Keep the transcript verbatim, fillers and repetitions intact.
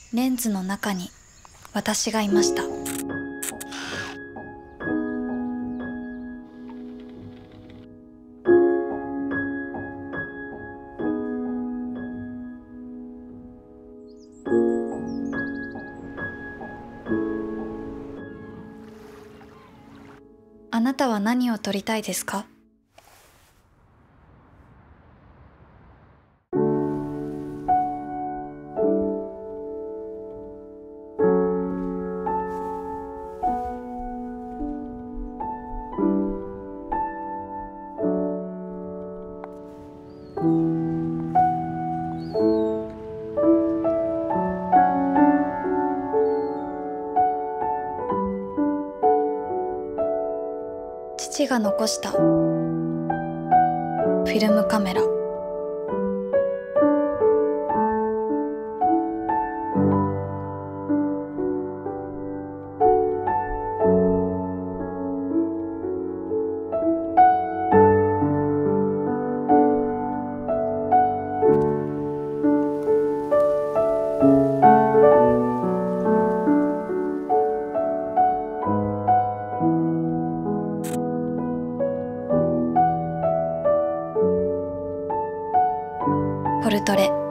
レンズの中に私がいました。あなたは何を撮りたいですか？父が残したフィルムカメラ。ポルトレ。